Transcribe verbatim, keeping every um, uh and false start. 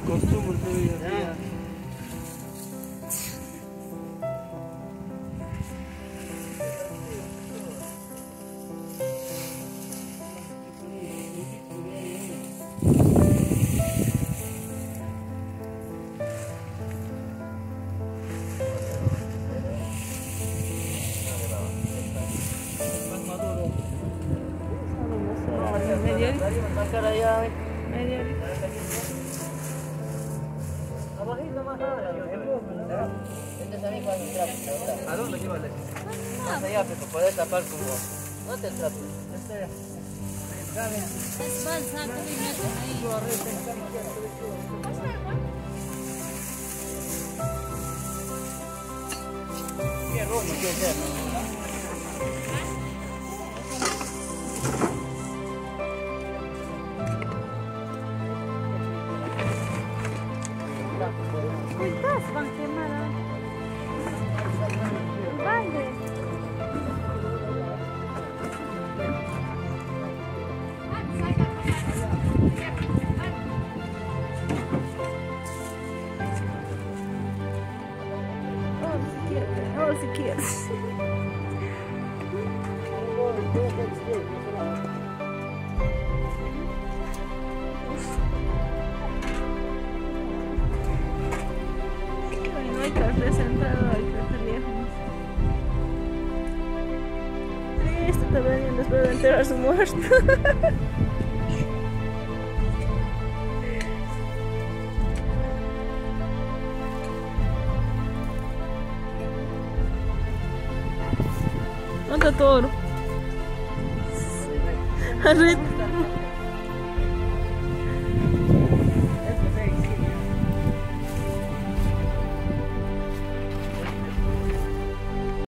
costumbre todavía. Media horita. Media horita. Abajito más ahora. ¿A dónde lleva la más allá, pero podés tapar con vos. No te trapo. Es balsa, tú me metes ahí. Qué rojo, qué ser. Cuidados van a quemar. Vale. Oh, si quieres. No hay café sentado, hay café viejo. Este está veniendo, espero enterar su muerto. ¿Dónde está toro? Arriba.